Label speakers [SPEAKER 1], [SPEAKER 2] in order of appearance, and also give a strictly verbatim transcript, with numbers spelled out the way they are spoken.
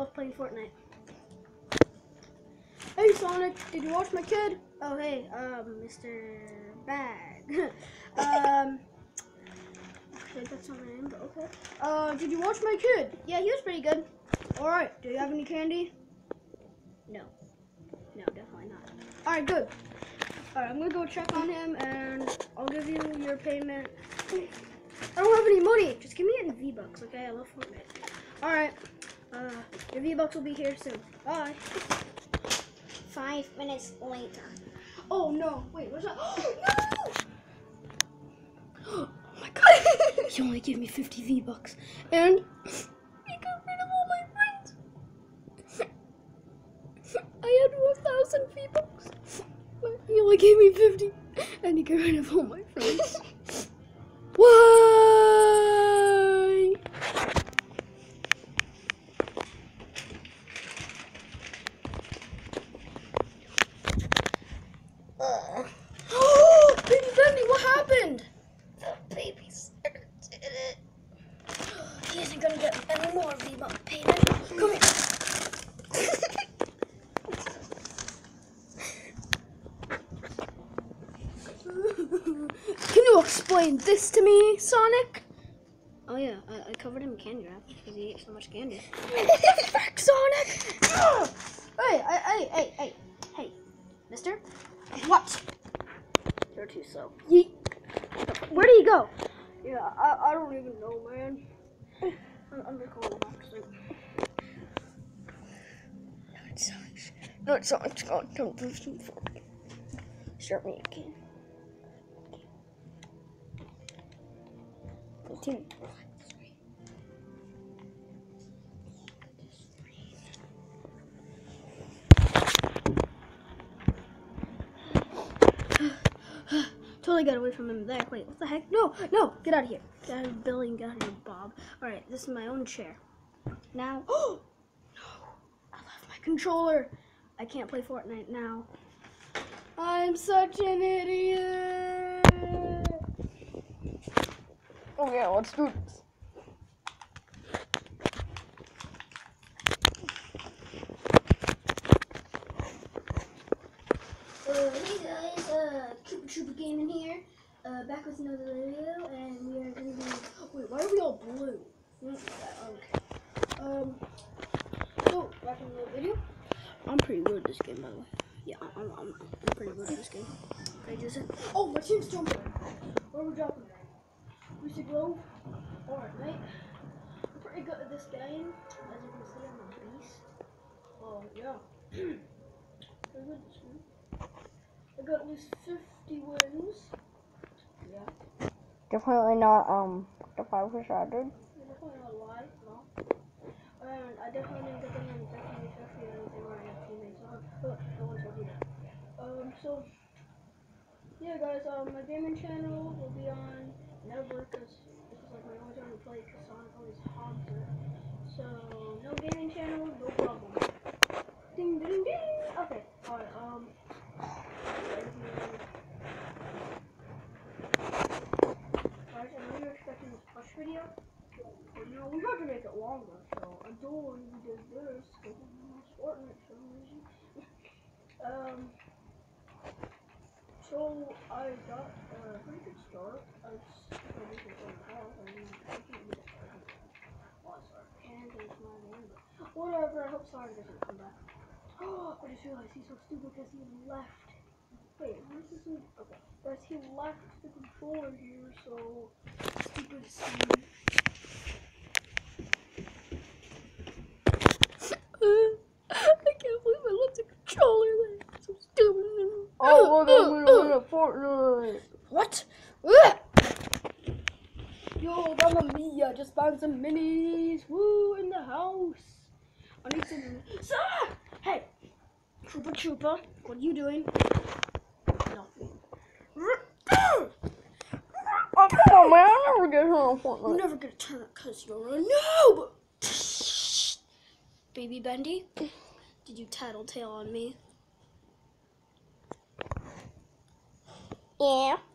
[SPEAKER 1] love playing Fortnite. Hey Sonic, did you watch my kid? Oh hey, um, Mister Bag. um, okay, that's not my name, but okay. Uh, did you watch my kid? Yeah, he was pretty good. All right, do you have any candy? No, no, definitely not. All right, good. All right, I'm gonna go check on him, and I'll give you your payment. I don't have any money. Just give me any V-Bucks, okay? I love Fortnite. All right, uh, your V-Bucks will be here soon. Bye.
[SPEAKER 2] Five minutes later.
[SPEAKER 1] Oh no! Wait, what's that? No! Oh my god! He only gave me fifty V-Bucks, and he got rid of all my friends. I had one thousand V-Bucks, but he only gave me fifty, and he got rid of all my friends. Why?
[SPEAKER 2] Uh,
[SPEAKER 1] Baby Bendy, what happened?
[SPEAKER 2] the babysitter did it.
[SPEAKER 1] He isn't gonna get any more V-Buck payment. Come here. Can you explain this to me, Sonic? Oh yeah, I, I covered him in candy wrap because he ate so much candy. Frick, Sonic! Hey, hey, hey, hey, hey, hey, Mister? What? You're too slow. Yeet. Where did he go? Yeah, I, I don't even know, man. I'm, I'm just calling him accident.
[SPEAKER 2] No, it's not. No, it's not. It's not. Don't do some for me. Start me again. Continue.
[SPEAKER 1] Totally got away from him there. Wait, what the heck? No, no, get out of here. Get out of here, Billy, and get out of here, Bob. Alright, this is my own chair. Now, oh, no, I left my controller. I can't play Fortnite now. I'm such an idiot.
[SPEAKER 2] Oh yeah, let's do this.
[SPEAKER 1] Uh, hey guys, uh, Koopa Troopa Gaming here. Uh, back with another video, and we are gonna be. Wait, why are we all blue? Mm, Okay. Um. So back in the video. I'm pretty good at this game, by the way. Yeah, I'm. I'm, I'm pretty good at this game. Can I just? Oh, my team's jumping. Where are we jumping? We should go. All right, mate. I'm pretty good at this game, as you can see. I'm a beast. Oh yeah. Pretty good at this game. I got at least fifty wins. Yeah.
[SPEAKER 2] Definitely not um the five for shattered.
[SPEAKER 1] You're definitely not alive, no. And I definitely didn't get any definitely fifty or anything or any teammates. Uh, no one told you that. Um, so, yeah guys, um, my gaming channel will be on never, because this is like my only time to play, because Sonic always hogs it. So, no gaming channel, no problem. Ding, ding, ding! Okay, alright, um, guys, I know you're expecting this push video. But, you know, we have to make it longer, so until we did this, because I'm not Fortnite for some reason. um, so I got a pretty good start. I just I did it on the house. I mean, I can't get it started. Oh, sorry. And it's my name, but whatever. I hope Sonic doesn't come back. Oh, I just realized he's so stupid because he left. Wait, where's this one? Okay. Guys, he left the controller here, so stupid Sonic. I can't believe I left the controller there. So stupid.
[SPEAKER 2] Oh, look, I'm gonna win a Fortnite.
[SPEAKER 1] What? Yo, Mamma Mia, just found some minis. Woo, in the house. I need some. Ah! Hey, Troopa Troopa, what are you doing? Nothing.
[SPEAKER 2] Oh, come on, man. I'll never get her on
[SPEAKER 1] You're
[SPEAKER 2] Fortnite.
[SPEAKER 1] never gonna turn it because you're a noob. Baby Bendy, did you tattletale on me?
[SPEAKER 2] Yeah.